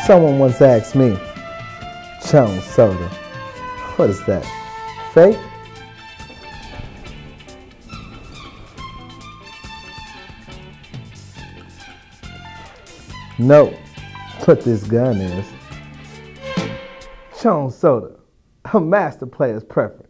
Someone once asked me, Jones Soda, what is that? Fake? No, what this gun is. Jones Soda, a master player's preference.